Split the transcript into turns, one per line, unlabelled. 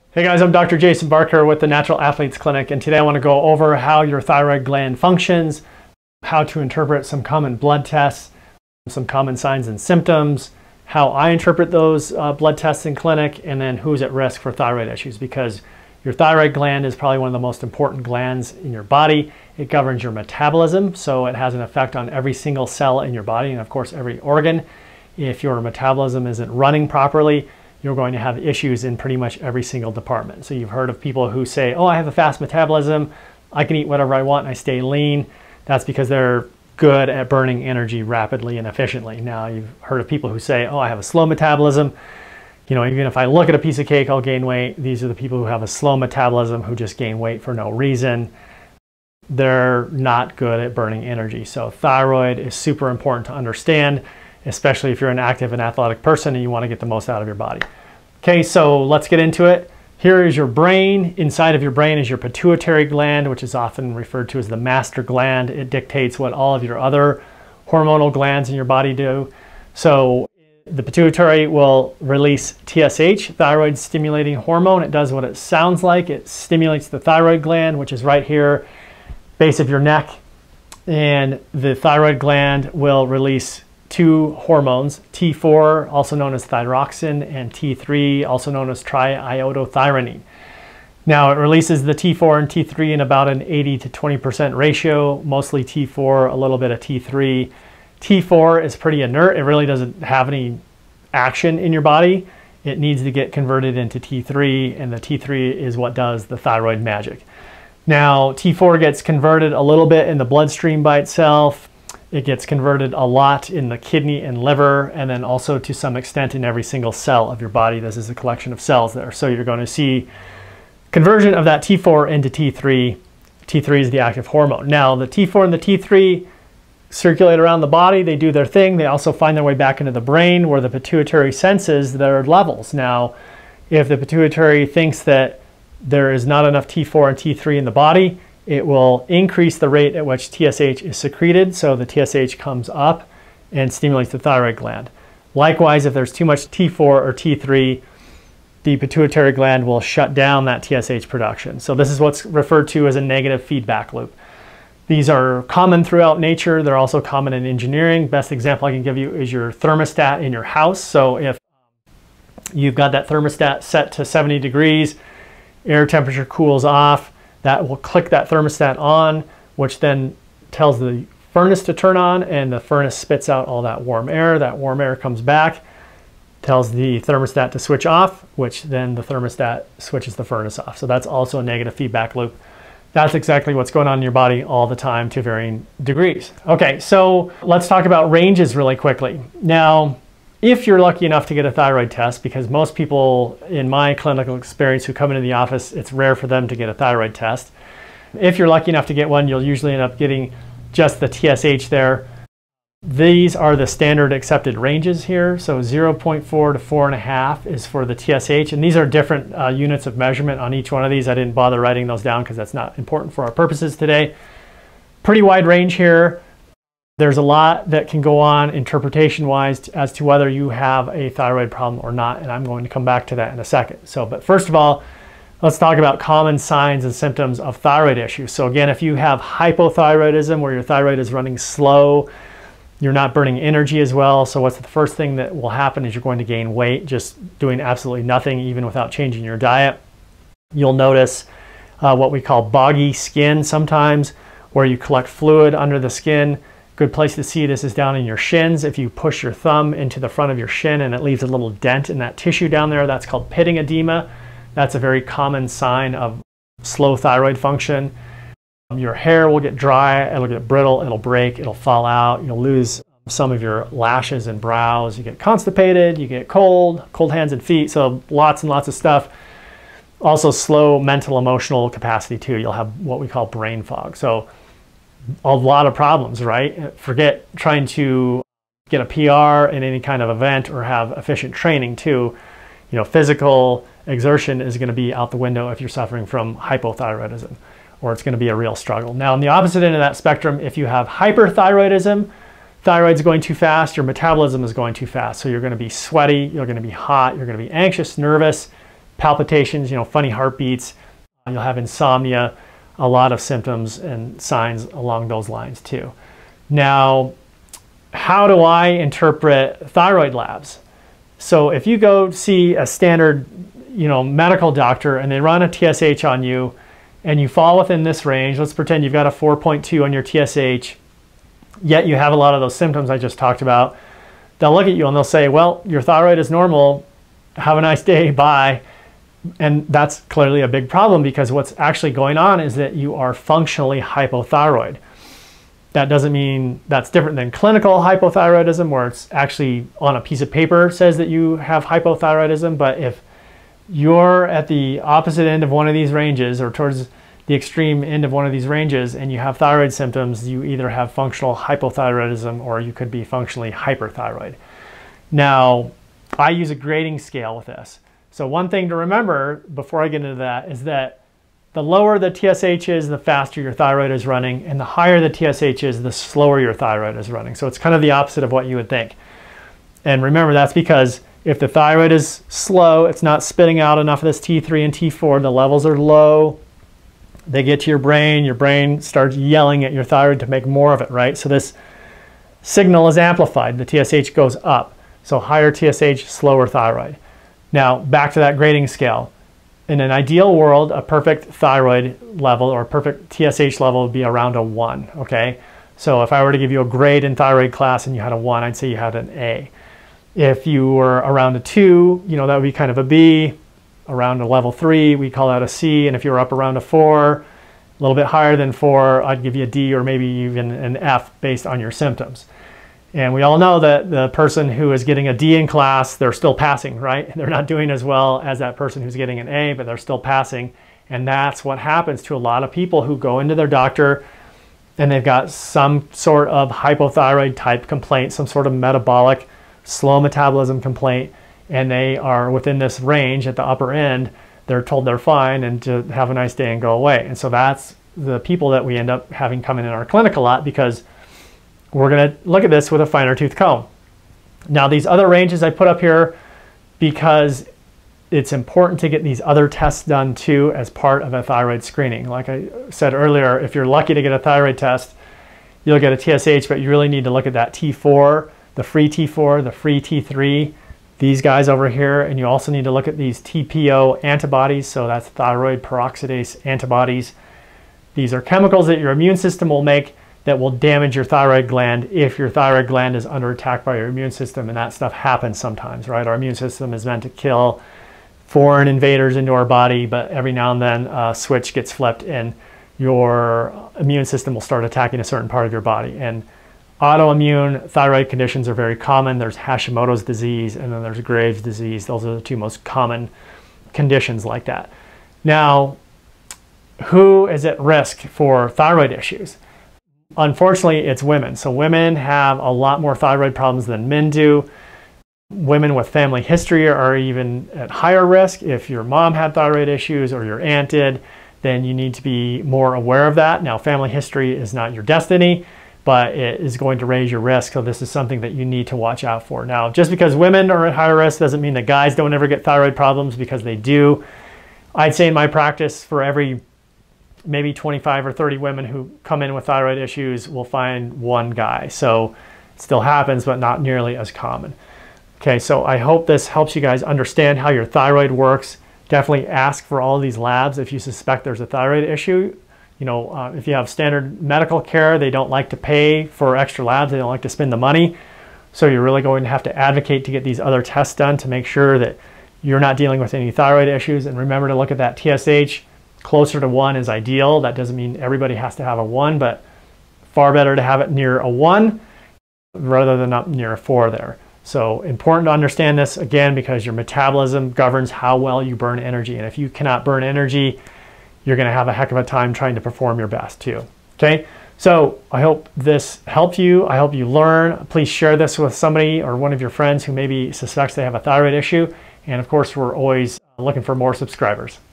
Hey guys, I'm Dr. Jason Barker with the Natural Athletes Clinic, and today I want to go over how your thyroid gland functions, how to interpret some common blood tests, some common signs and symptoms, how I interpret those blood tests in clinic, and then who's at risk for thyroid issues, because your thyroid gland is probably one of the most important glands in your body. It governs your metabolism, so it has an effect on every single cell in your body and of course every organ. If your metabolism isn't running properly, you're going to have issues in pretty much every single department. So you've heard of people who say, oh, I have a fast metabolism, I can eat whatever I want and I stay lean. That's because they're good at burning energy rapidly and efficiently. Now you've heard of people who say, oh, I have a slow metabolism. You know, even if I look at a piece of cake, I'll gain weight. These are the people who have a slow metabolism who just gain weight for no reason. They're not good at burning energy. So thyroid is super important to understand, especially if you're an active and athletic person and you want to get the most out of your body. Okay, so let's get into it. Here is your brain. Inside of your brain is your pituitary gland, which is often referred to as the master gland. It dictates what all of your other hormonal glands in your body do. So the pituitary will release TSH, thyroid stimulating hormone. It does what it sounds like. It stimulates the thyroid gland, which is right here, base of your neck. And the thyroid gland will release two hormones, T4, also known as thyroxine, and T3, also known as triiodothyronine. Now it releases the T4 and T3 in about an 80 to 20% ratio, mostly T4, a little bit of T3. T4 is pretty inert. It really doesn't have any action in your body. It needs to get converted into T3, and the T3 is what does the thyroid magic. Now T4 gets converted a little bit in the bloodstream by itself. It gets converted a lot in the kidney and liver, and then also to some extent in every single cell of your body. This is a collection of cells there. So you're going to see conversion of that T4 into T3. T3 is the active hormone. Now the T4 and the T3 circulate around the body. They do their thing. They also find their way back into the brain where the pituitary senses their levels. Now, if the pituitary thinks that there is not enough T4 and T3 in the body, it will increase the rate at which TSH is secreted, so the TSH comes up and stimulates the thyroid gland. Likewise, if there's too much T4 or T3, the pituitary gland will shut down that TSH production. So this is what's referred to as a negative feedback loop. These are common throughout nature. They're also common in engineering. Best example I can give you is your thermostat in your house. So if you've got that thermostat set to 70 degrees, air temperature cools off, that will click that thermostat on, which then tells the furnace to turn on, and the furnace spits out all that warm air. That warm air comes back, tells the thermostat to switch off, which then the thermostat switches the furnace off. So that's also a negative feedback loop. That's exactly what's going on in your body all the time to varying degrees. Okay, so let's talk about ranges really quickly. Now, if you're lucky enough to get a thyroid test, because most people in my clinical experience who come into the office, it's rare for them to get a thyroid test. If you're lucky enough to get one, you'll usually end up getting just the TSH there. These are the standard accepted ranges here. So 0.4 to 4.5 is for the TSH, and these are different units of measurement on each one of these. I didn't bother writing those down because that's not important for our purposes today. Pretty wide range here. There's a lot that can go on interpretation-wise as to whether you have a thyroid problem or not, and I'm going to come back to that in a second. But first of all, let's talk about common signs and symptoms of thyroid issues. So again, if you have hypothyroidism, where your thyroid is running slow, you're not burning energy as well. So what's the first thing that will happen is you're going to gain weight just doing absolutely nothing, even without changing your diet. You'll notice what we call boggy skin sometimes, where you collect fluid under the skin. Good place to see this is down in your shins. If you push your thumb into the front of your shin and it leaves a little dent in that tissue down there, that's called pitting edema. That's a very common sign of slow thyroid function. Your hair will get dry, it'll get brittle, it'll break, it'll fall out. You'll lose some of your lashes and brows. You get constipated, you get cold hands and feet. So lots and lots of stuff. Also slow mental emotional capacity too. You'll have what we call brain fog. So a lot of problems, right? Forget trying to get a PR in any kind of event or have efficient training too. You know, physical exertion is going to be out the window if you're suffering from hypothyroidism, or it's going to be a real struggle. Now, on the opposite end of that spectrum, if you have hyperthyroidism, thyroid's going too fast, your metabolism is going too fast. So you're going to be sweaty, you're going to be hot, you're going to be anxious, nervous, palpitations, funny heartbeats. You'll have insomnia, a lot of symptoms and signs along those lines too. Now, how do I interpret thyroid labs? So if you go see a standard, medical doctor and they run a TSH on you and you fall within this range, let's pretend you've got a 4.2 on your TSH, yet you have a lot of those symptoms I just talked about, they'll look at you and they'll say, well, your thyroid is normal, have a nice day, bye. And that's clearly a big problem, because what's actually going on is that you are functionally hypothyroid. That doesn't mean that's different than clinical hypothyroidism, where it's actually on a piece of paper says that you have hypothyroidism. But if you're at the opposite end of one of these ranges, or towards the extreme end of one of these ranges, and you have thyroid symptoms, you either have functional hypothyroidism or you could be functionally hyperthyroid. Now, I use a grading scale with this. So one thing to remember before I get into that is that the lower the TSH is, the faster your thyroid is running, and the higher the TSH is, the slower your thyroid is running. So it's kind of the opposite of what you would think. And remember, that's because if the thyroid is slow, it's not spitting out enough of this T3 and T4, the levels are low, they get to your brain starts yelling at your thyroid to make more of it, right? So this signal is amplified, the TSH goes up. So higher TSH, slower thyroid. Now, back to that grading scale. In an ideal world, a perfect thyroid level or perfect TSH level would be around a 1, okay? So if I were to give you a grade in thyroid class and you had a 1, I'd say you had an A. If you were around a 2, that would be kind of a B. Around a level 3, we call that a C. And if you were up around a 4, a little bit higher than 4, I'd give you a D or maybe even an F based on your symptoms. And we all know that the person who is getting a D in class, they're still passing, right? They're not doing as well as that person who's getting an A, but they're still passing. And that's what happens to a lot of people who go into their doctor and they've got some sort of hypothyroid type complaint, some sort of metabolic, slow metabolism complaint, and they are within this range at the upper end. They're told they're fine and to have a nice day and go away. And so that's the people that we end up having come in our clinic a lot, because we're going to look at this with a finer tooth comb. Now, these other ranges I put up here because it's important to get these other tests done too as part of a thyroid screening. Like I said earlier, if you're lucky to get a thyroid test, you'll get a TSH, but you really need to look at that T4, the free T3, these guys over here, and you also need to look at these TPO antibodies, so that's thyroid peroxidase antibodies. These are chemicals that your immune system will make that will damage your thyroid gland if your thyroid gland is under attack by your immune system, and that stuff happens sometimes, right? Our immune system is meant to kill foreign invaders into our body, but every now and then a switch gets flipped and your immune system will start attacking a certain part of your body. And autoimmune thyroid conditions are very common. There's Hashimoto's disease and then there's Graves' disease. Those are the two most common conditions like that. Now, who is at risk for thyroid issues? Unfortunately, it's women. So women have a lot more thyroid problems than men do. Women with family history are even at higher risk. If your mom had thyroid issues or your aunt did, then you need to be more aware of that. Now, family history is not your destiny, but it is going to raise your risk. So this is something that you need to watch out for. Now, just because women are at higher risk doesn't mean that guys don't ever get thyroid problems, because they do. I'd say in my practice, for every maybe 25 or 30 women who come in with thyroid issues, we'll find one guy. So it still happens, but not nearly as common. Okay, so I hope this helps you guys understand how your thyroid works. Definitely ask for all of these labs if you suspect there's a thyroid issue. If you have standard medical care, they don't like to pay for extra labs. They don't like to spend the money. So you're really going to have to advocate to get these other tests done to make sure that you're not dealing with any thyroid issues. And remember to look at that TSH. Closer to 1 is ideal. That doesn't mean everybody has to have a 1, but far better to have it near a 1 rather than up near a 4 there. So important to understand this, again, because your metabolism governs how well you burn energy. And if you cannot burn energy, you're going to have a heck of a time trying to perform your best too. Okay, so I hope this helped you. I hope you learn. Please share this with somebody or one of your friends who maybe suspects they have a thyroid issue. And of course, we're always looking for more subscribers.